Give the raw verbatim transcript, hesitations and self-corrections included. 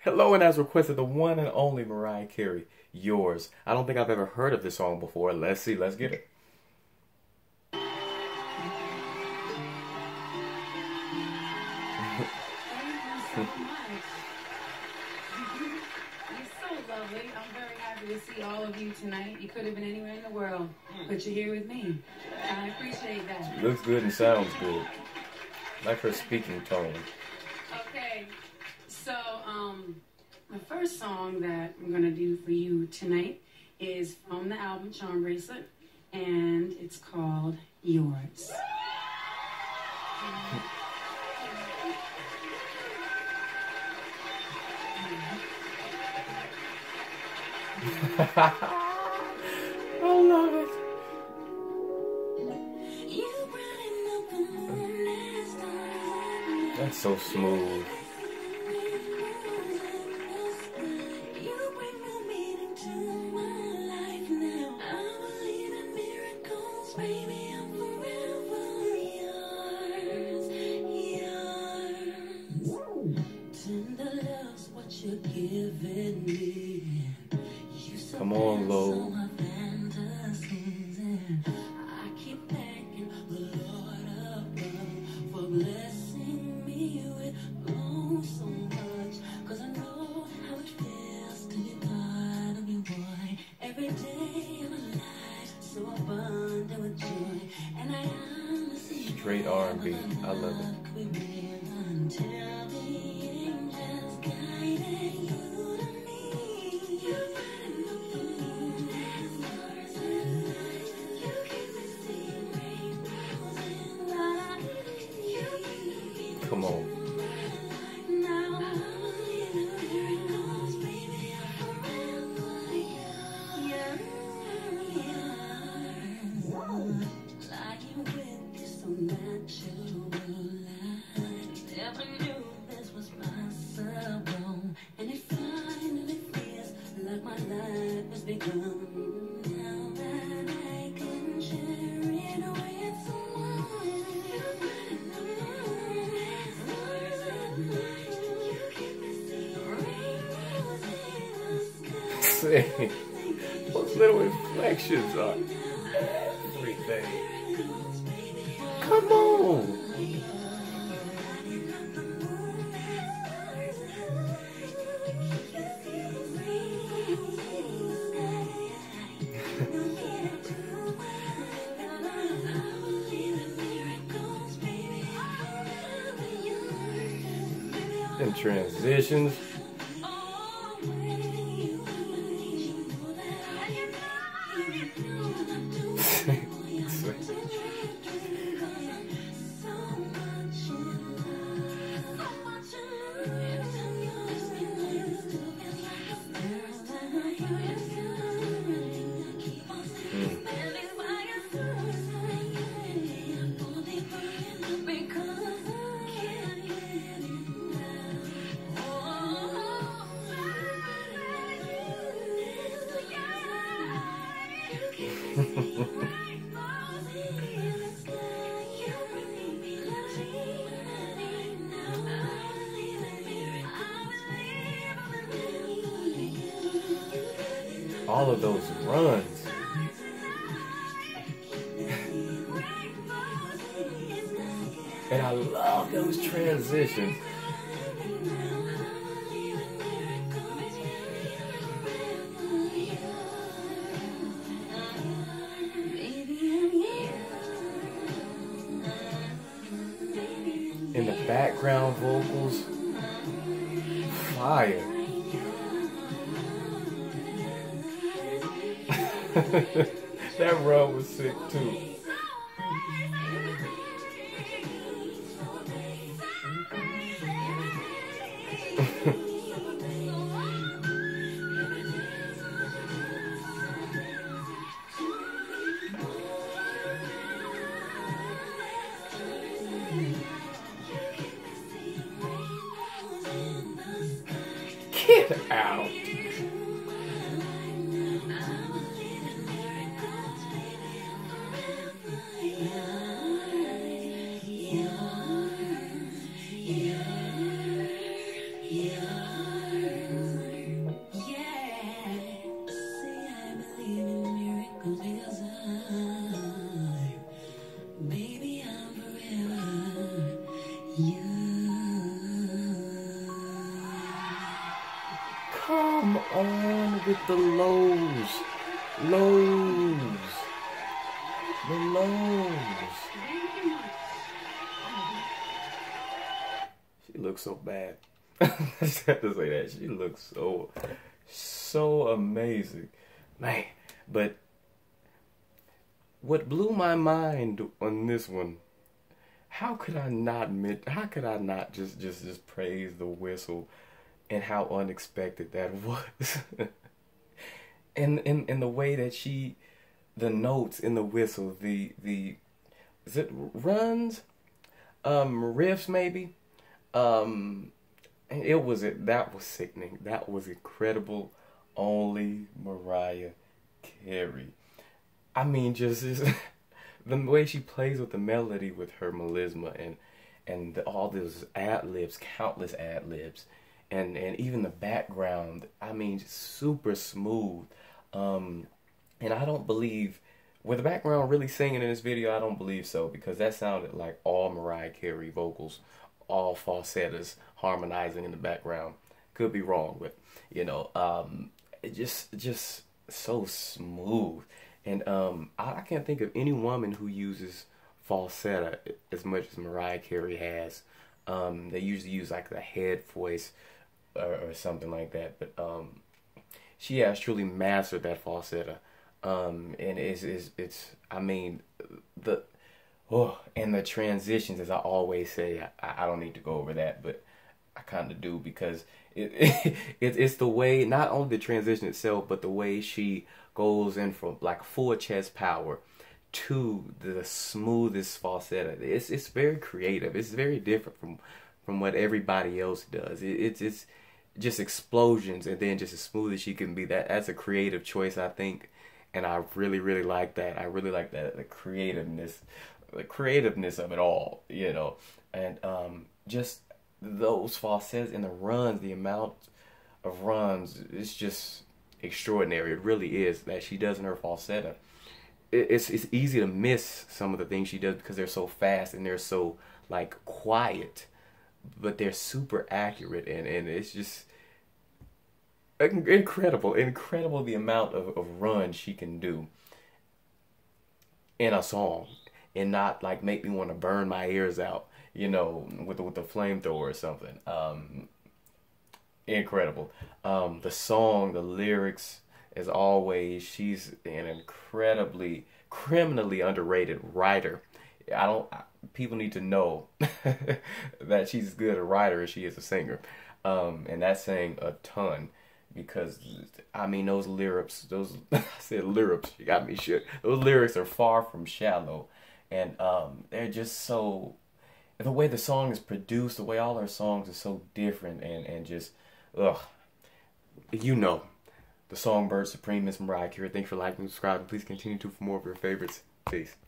Hello, and as requested, the one and only Mariah Carey, Yours. I don't think I've ever heard of this song before. Let's see, let's get it. Lovely. I'm very happy to see all of you tonight. You could have been anywhere in the world, but you're here with me. I appreciate that. She looks good and sounds good. I like her speaking tone. Okay, so um, the first song that I'm gonna do for you tonight is from the album Charm Bracelet, and it's called Yours. I love it. That's so smooth. Come on, Lo. Straight R and B. I love it. Come on. Never knew this was possible, and it finally feels like my life has begun. Now that I can share it with someone, you keep me seeing rainbows in the sky. See, those little inflections are everything. Come on. And transitions. All of those runs. And I love those transitions. In the background vocals, fire. That run was sick too. Get out. Yeah. Come on with the lows. Lows. The lows. She looks so bad. I just have to say that. She looks so, so amazing. Man, but what blew my mind on this one, how could I not admit, how could I not just, just, just praise the whistle and how unexpected that was? and, and, and the way that she, the notes in the whistle, the, the, is it runs? Um, riffs maybe? Um, it was, it, that was sickening. That was incredible. Only Mariah Carey. I mean, just, just the way she plays with the melody with her melisma and and the, all those ad libs, countless ad libs, and and even the background. I mean, just super smooth. Um, and I don't believe, with the background really singing in this video, I don't believe so, because that sounded like all Mariah Carey vocals, all falsettas harmonizing in the background. Could be wrong, but you know, um, it just just so smooth. And um, I, I can't think of any woman who uses falsetto as much as Mariah Carey has. Um, they usually use like the head voice or, or something like that, but um, she has truly mastered that falsetto. Um, and it's, it's it's I mean the oh and the transitions, as I always say, I, I don't need to go over that, but I kind of do, because it, it, it it's the way, not only the transition itself, but the way she goes in from like full chest power to the smoothest falsetto. It's it's very creative. It's very different from from what everybody else does. It, it's it's just explosions and then just as smooth as she can be. That that's a creative choice, I think, and I really really like that. I really like that, the creativeness, the creativeness of it all, you know, and um just those falsettos and the runs, the amount of runs, it's just extraordinary. It really is, that she does in her falsetto. It's it's easy to miss some of the things she does because they're so fast and they're so like quiet, but they're super accurate, and, and it's just incredible, incredible the amount of, of runs she can do in a song and not like make me want to burn my ears out, you know, with the, with the flamethrower or something. Um, incredible. Um, the song, the lyrics, as always, she's an incredibly, criminally underrated writer. I don't, people need to know that she's as good a writer as she is a singer. Um, and that's saying a ton, because, I mean, those lyrics, those, I said lyrics, you got me shit. Those lyrics are far from shallow. And um, they're just so, the way the song is produced, the way all her songs are so different, and, and just, ugh. You know, the Songbird Supreme, Miss Mariah Carey. Thanks for liking and subscribing. Please continue to for more of your favorites. Peace.